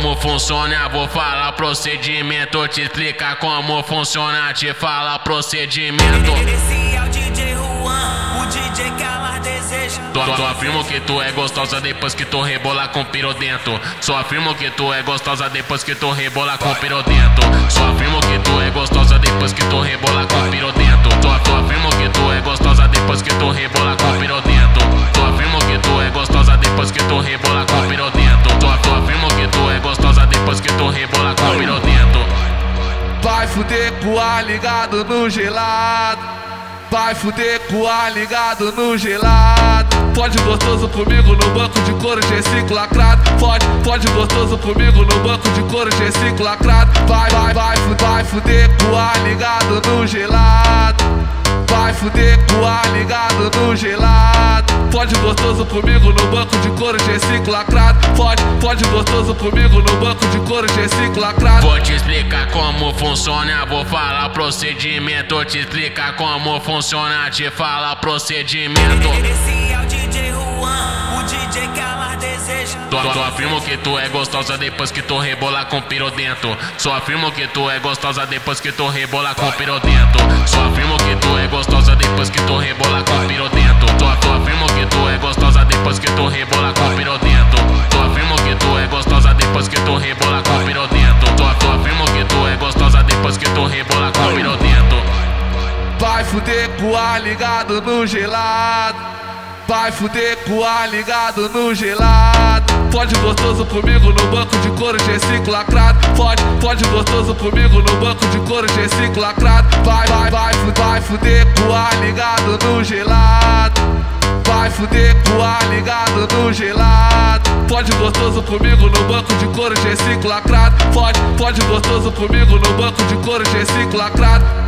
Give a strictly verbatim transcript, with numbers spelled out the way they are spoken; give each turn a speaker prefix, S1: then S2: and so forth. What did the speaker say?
S1: como funciona, vou falar procedimento. Te explicar como funciona, te falar procedimento.
S2: Esse é o D J Juan, o D J que ela deseja.
S1: Só, só afirmo que tu é gostosa depois que tu rebola com piro dentro. Só afirmo que tu é gostosa depois que tu rebola com piro dentro. Só afirmo que tu é gostosa depois que tu rebola com piro dentro. Só, só afirmo que tu é gostosa depois que tu rebola com piro dentro. Só afirmo que tu é gostosa depois que tu rebola com piro dentro. Só, só afirmo que tu é gostosa depois que tu rebola com piro dentro.
S3: Vai fuder com ar ligado no gelado. Vai fuder com ar ligado no gelado. Pode gostoso comigo no banco de couro G cinco lacrado. Pode, pode gostoso comigo no banco de couro G cinco lacrado. Vai, vai, vai, vai fuder com ar ligado no gelado. Vai fuder com ar ligado no gelado. Pode gostoso comigo no banco de couro G cinco lacrado. Pode, pode gostoso comigo no banco de couro G cinco lacrado.
S1: Vou te explicar como funciona, vou falar procedimento. Te explicar como funciona, te falar procedimento.
S2: Esse é o D J Juan, o D J que ela deseja.
S1: Só, só afirmo que tu é gostosa depois que tu rebola com piro dentro. Só afirmo que tu é gostosa depois que tu rebola com piro dentro. Só afirmo que tu é gostosa depois que tu rebola com piro dentro. Só, só afirmo que tu é gostosa depois que tu rebola com piro dentro. Só afirmo que tu é gostosa depois que tu rebola com piro dentro. Só, só afirmo que tu é gostosa depois que tu rebola com piro dentro.
S3: Vai fuder com ar ligado no gelado. Vai fuder com ar ligado no gelado. Pode gostoso comigo no banco de couro G cinco lacrado. Pode, pode gostoso comigo no banco de couro G cinco lacrado. Vai, vai, vai, vai fuder com ar ligado no gelado. Vai fuder com ar ligado no gelado. Pode gostoso comigo no banco de couro G cinco lacrado. Pode, pode gostoso comigo no banco de couro G cinco lacrado.